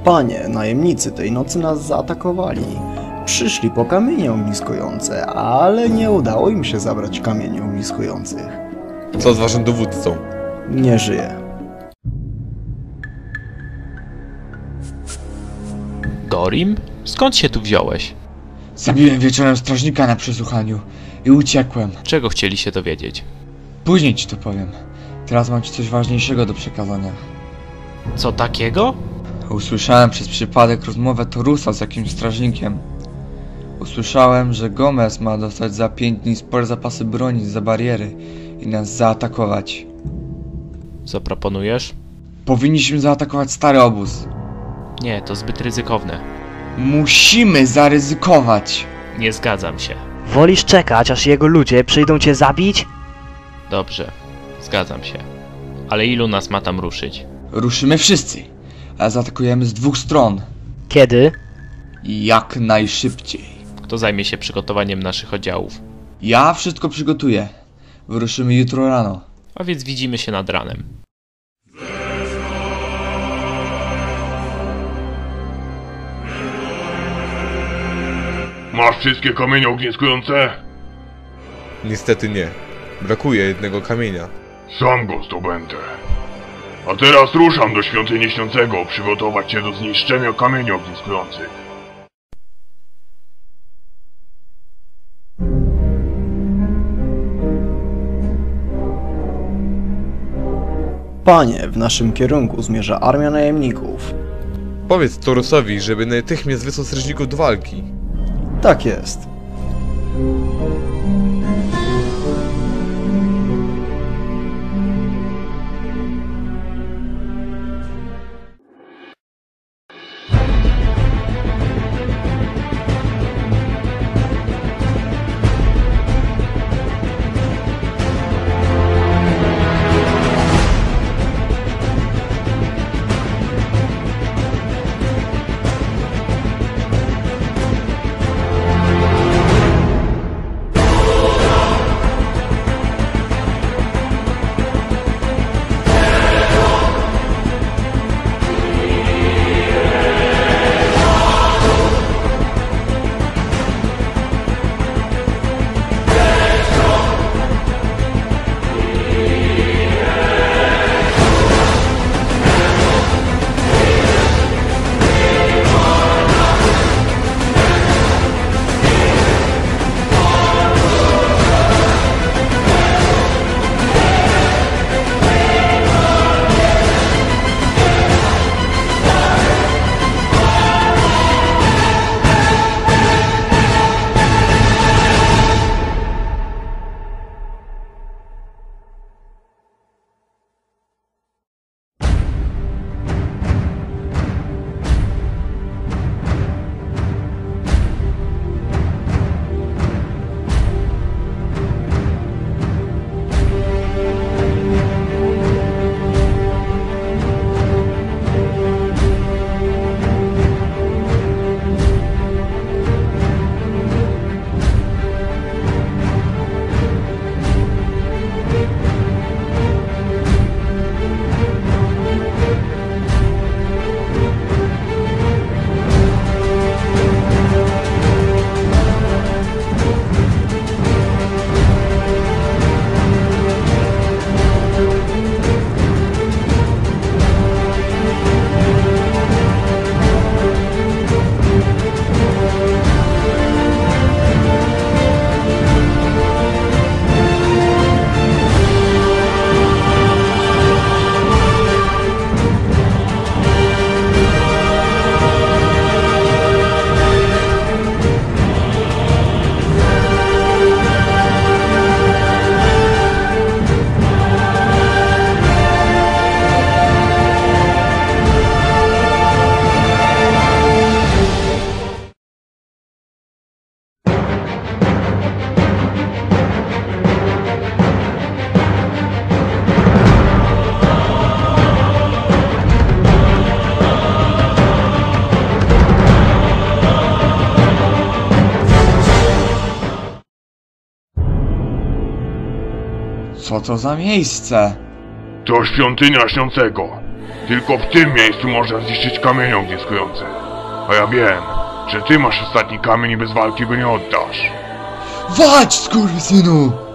Panie, najemnicy tej nocy nas zaatakowali. Przyszli po kamienie ogniskujące, ale nie udało im się zabrać kamieni ogniskujących. Co z waszym dowódcą? Nie żyje. Dorim? Skąd się tu wziąłeś? Zabiłem wieczorem strażnika na przesłuchaniu i uciekłem. Czego chcieli się dowiedzieć? Później ci to powiem. Teraz mam ci coś ważniejszego do przekazania. Co takiego? Usłyszałem przez przypadek rozmowę Torusa z jakimś strażnikiem. Usłyszałem, że Gomez ma dostać za 5 dni spore zapasy broni zza bariery i nas zaatakować. Zaproponujesz? Powinniśmy zaatakować stary obóz. Nie, to zbyt ryzykowne. Musimy zaryzykować. Nie zgadzam się. Wolisz czekać, aż jego ludzie przyjdą cię zabić? Dobrze, zgadzam się. Ale ilu nas ma tam ruszyć? Ruszymy wszyscy, ale zaatakujemy z 2 stron. Kiedy? Jak najszybciej. Kto zajmie się przygotowaniem naszych oddziałów? Ja wszystko przygotuję. Wyruszymy jutro rano. A więc widzimy się nad ranem. Masz wszystkie kamienie ogniskujące? Niestety nie. Brakuje jednego kamienia. Sam go zdobędę. A teraz ruszam do świątyni śniącego, przygotować się do zniszczenia kamieni ogniskujących. Panie, w naszym kierunku zmierza armia najemników. Powiedz Torusowi, żeby natychmiast wysłał strażników do walki. Tak jest. Co to za miejsce? To świątynia śniącego. Tylko w tym miejscu można zniszczyć kamienie ogniskujące. A ja wiem, że ty masz ostatni kamień i bez walki go nie oddasz. Walcz, skurwysynu!